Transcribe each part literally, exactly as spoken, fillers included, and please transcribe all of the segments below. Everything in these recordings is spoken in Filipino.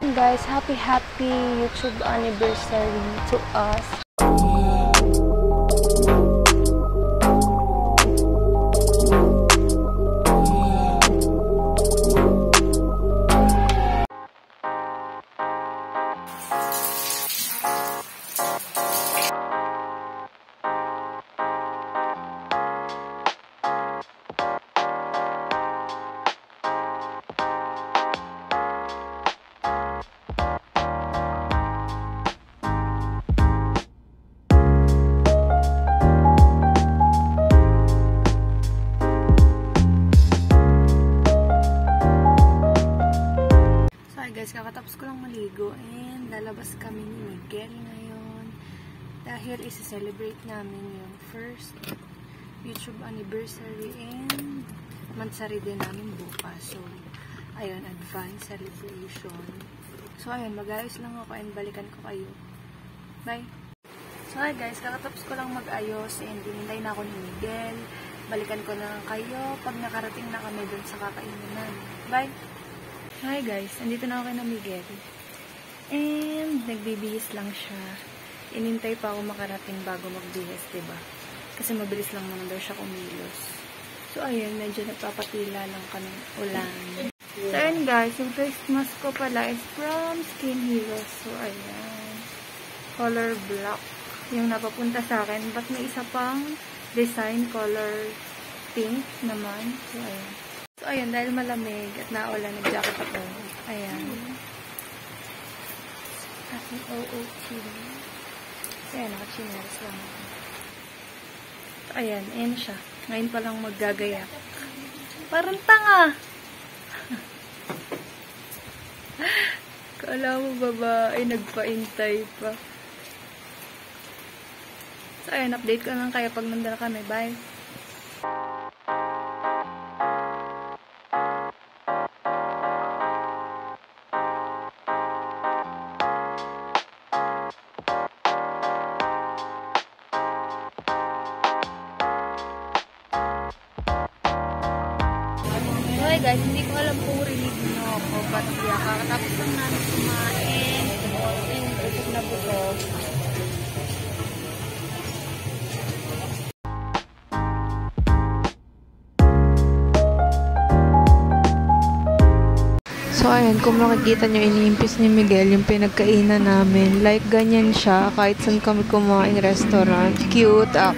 Guys, happy happy YouTube anniversary to us. Guys, kakatapos ko lang maligo and lalabas kami ni Miguel ngayon dahil isa-celebrate namin yung first YouTube anniversary and mansari din namin bukas. So, ayun, advance celebration. So, ayun, mag-ayos lang ako and balikan ko kayo. Bye! So, hi guys, kakatapos ko lang mag-ayos and hinintay na ako ni Miguel. Balikan ko na kayo pag nakarating na kami dun sa kakainan. Bye! Hi guys, andito na ako kay na Miguel. And nagbibihis lang siya. Inintay pa ako makarating bago magbihis, diba? Kasi mabilis lang naman daw siya kumilos. So ayun, medyo nagpapatila lang kami ulan. So ayun guys, yung face mask ko pala is from Skin Heroes. So ayan, color black yung napapunta sa akin. But may isa pang design color pink naman. So ayan. So, ayun, dahil malamig at naulan, nag-jacket ako. Ayan. Aking O O T. Ayan, naka-chinelas lang ako. So, ayan, ayan siya. Ngayon pa lang maggagayak. Parang tanga! Kala mo babae, nagpaintay pa. So, ayan, update ko lang kaya pag nandun kami. Bye! Hi guys, hindi ko alam kung rinig nyo ako, but yeah, kakatapos lang namin kumain and busog na busog. So ayun, kung makikita nyo, iniimpis ni Miguel yung pinagkainan namin. Like ganyan siya, kahit saan kami kumain restaurant. Cute, ak.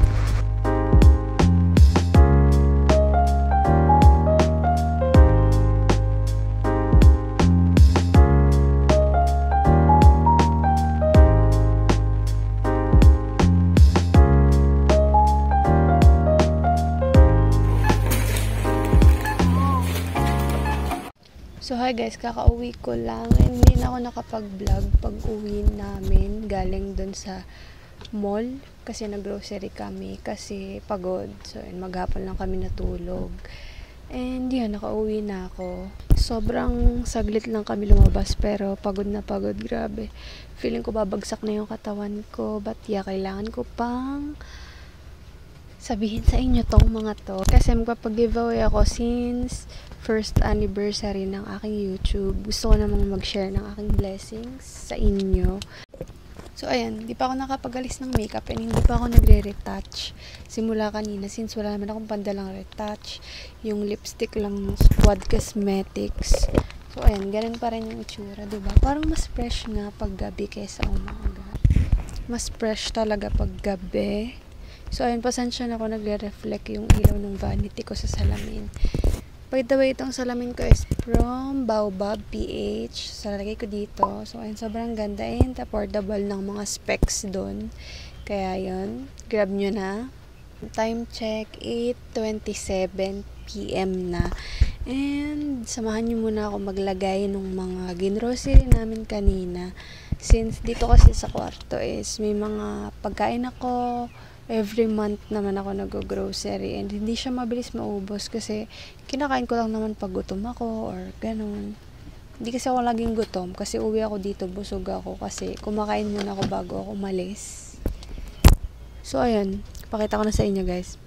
So hi guys, kakauwi ko lang and hindi na ako nakapag-vlog pag uwi namin galing dun sa mall kasi nag-grocery kami kasi pagod. So maghapon lang kami natulog and yan, nakauwi na ako. Sobrang saglit lang kami lumabas pero pagod na pagod, grabe. Feeling ko babagsak na yung katawan ko, but yeah, kailangan ko pang sabihin sa inyo tong mga to kasi magpapag-giveaway ako since first anniversary ng aking YouTube. Gusto ko namang mag-share ng aking blessings sa inyo. So ayan, di pa ako nakapagalis ng makeup and hindi pa ako nagre-retouch simula kanina since wala naman akong pandalang retouch. Yung lipstick lang, Squad Cosmetics. So ayan, ganun pa rin yung itsura, diba? Parang mas fresh nga pag gabi kaysa umaga. Mas fresh talaga pag gabi. So ayun, pasensya na ako, nagre-reflect yung ilaw ng vanity ko sa salamin. By the way, itong salamin ko is from Baobab P H. So, lagay ko dito. So, ayun, sobrang ganda and affordable ng mga specs doon. Kaya, yun, grab nyo na. Time check, eight twenty-seven p m na. And, samahan nyo muna ako maglagay ng mga ginrocery namin kanina. Since dito kasi sa kwarto is may mga pagkain ako. Every month naman ako nag-grocery and hindi siya mabilis maubos kasi kinakain ko lang naman pag gutom ako or ganun. Hindi kasi ako laging gutom kasi uwi ako dito, busog ako kasi kumakain muna ako bago ako umalis. So ayun, pakita ko na sa inyo guys.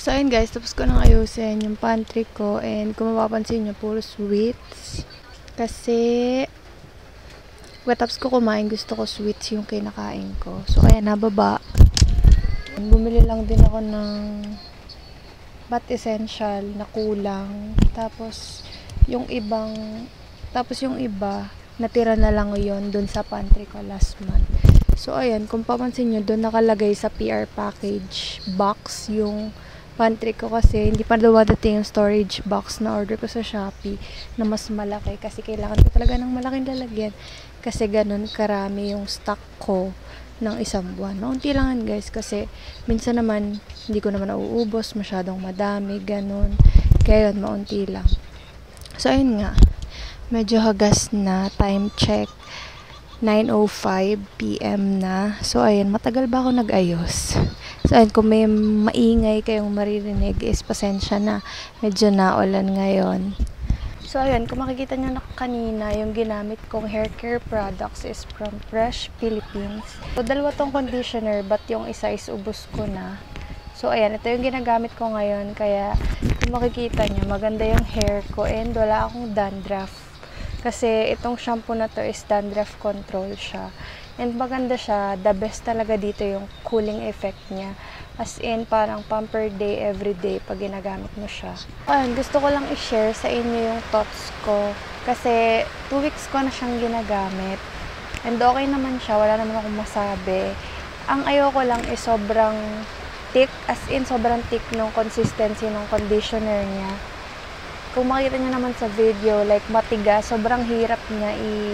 So, ayun guys, tapos ko nang ayusin yung pantry ko. And kung mapapansin nyo, puro sweets. Kasi, pagkatapos ko kumain, gusto ko sweets yung kinakain ko. So, kaya nababa. Bumili lang din ako ng bat essential na kulang. Tapos, yung ibang, tapos yung iba, natira na lang yon dun sa pantry ko last month. So, ayan, kung papansin nyo, dun nakalagay sa P R package box yung pantry ko kasi hindi pa dumadating yung storage box na order ko sa Shopee na mas malaki kasi kailangan ko talaga ng malaking lalagyan kasi ganun karami yung stock ko ng isang buwan. Maunti lang guys kasi minsan naman hindi ko naman nauubos, masyadong madami, ganun. Kaya yun, maunti lang. So, ayun nga. Medyo hagas na. Time check. nine oh five p m na. So, ayun. Matagal ba ako nag-ayos? So, ayun. Kung may maingay kayong maririnig is pasensya na. Medyo naulan ngayon. So, ayun. Kung makikita nyo na kanina, yung ginamit kong haircare products is from Fresh Philippines. So, dalawa tong conditioner, but yung isa is ubos ko na. So, ayan. Ito yung ginagamit ko ngayon. Kaya, kung makikita nyo, maganda yung hair ko and wala akong dandruff. Kasi itong shampoo na to is dandruff control siya. And maganda siya. The best talaga dito yung cooling effect niya. As in, parang pamper day, everyday pag ginagamit mo siya. Ayun, gusto ko lang i-share sa inyo yung thoughts ko. Kasi two weeks ko na siyang ginagamit. And okay naman siya. Wala naman akong masabi. Ang ayoko lang is sobrang thick. As in, sobrang thick nung consistency ng conditioner niya. Kung makita nyo naman sa video, like matigas, sobrang hirap niya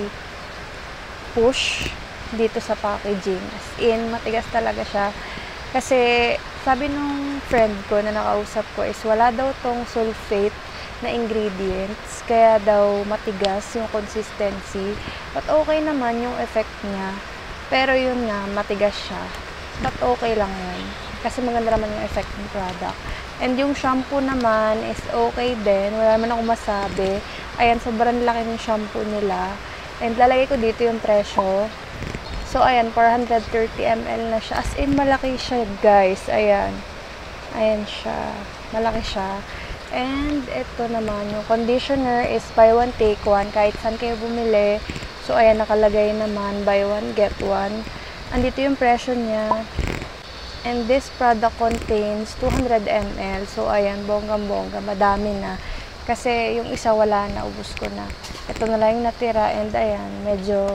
i-push dito sa packaging. As in, matigas talaga siya. Kasi, sabi nung friend ko na nakausap ko is wala daw tong sulfate na ingredients. Kaya daw matigas yung consistency. But okay naman yung effect niya. Pero yun nga, matigas siya. But okay lang yun. Kasi maganda naman yung effect ng product. And yung shampoo naman is okay din. Wala naman akong masabi. Ayan, sobrang laki ng shampoo nila. And lalagay ko dito yung presyo. So, ayan, four hundred thirty milliliters na siya. As in, malaki siya, guys. Ayan. Ayan siya. Malaki siya. And, ito naman, yung conditioner is buy one, take one. Kahit saan kayo bumili. So, ayan, nakalagay naman, buy one, get one. Andito yung presyo niya. And this product contains two hundred milliliters. So, ayan, bonggang-bongga. Madami na. Kasi, yung isa wala na. Ubus ko na. Ito na lang yung natira. And, ayan, medyo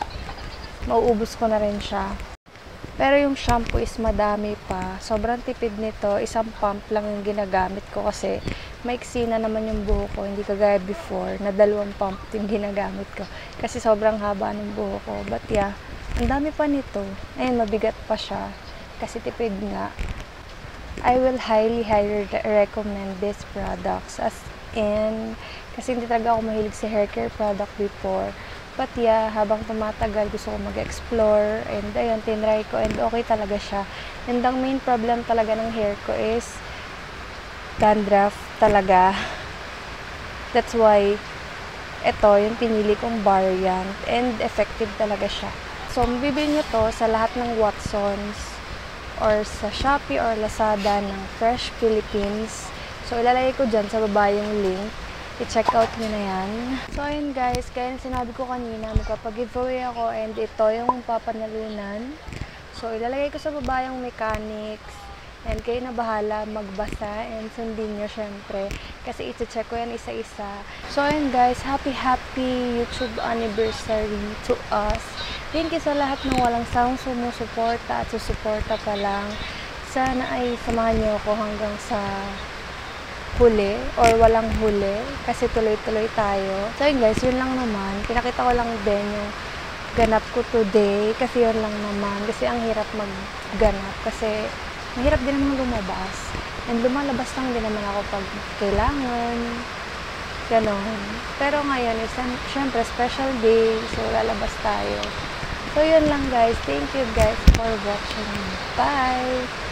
mauubos ko na rin siya. Pero yung shampoo is madami pa. Sobrang tipid nito. Isang pump lang yung ginagamit ko kasi maiksi na naman yung buhok ko. Hindi kagaya before na dalawang pump yung ginagamit ko. Kasi sobrang haba ng buhok ko. But yeah, ang dami pa nito. Ayun, mabigat pa siya. Kasi tipid nga. I will highly, highly recommend this products. As in, kasi hindi talaga ako mahilig sa haircare product before. But yeah, habang tumatagal, gusto ko mag-explore. And ayun, tinry ko. And okay talaga siya. And ang main problem talaga ng hair ko is dandruff talaga. That's why, ito, yung pinili kong variant. And effective talaga siya. So, mabibili nyo to sa lahat ng Watsons or sa Shopee or Lazada ng Fresh Philippines. So, ilalagay ko dyan sa baba yung link. I-check out nyo na yan. So, ayun guys, kaya sinabi ko kanina, magpapag-giveaway ako and ito yung papanalunan. So, ilalagay ko sa baba yung mechanics and kayo na bahala magbasa and sundin nyo syempre. Kasi i-check ko yan isa-isa. So, ayun guys, happy happy YouTube anniversary to us. Thank you sa lahat ng walang sawang sumusuporta at susuporta pa lang. Sana ay samahan nyo ako hanggang sa huli or walang huli kasi tuloy-tuloy tayo. So yun guys, yun lang naman. Pinakita ko lang din yung ganap ko today kasi yun lang naman. Kasi ang hirap magganap kasi mahirap din naman lumabas. And lumalabas lang din naman ako pag kailangan. Ganon. Pero ngayon is syempre special day. So lalabas tayo. So yun lang guys. Thank you guys for watching. Bye!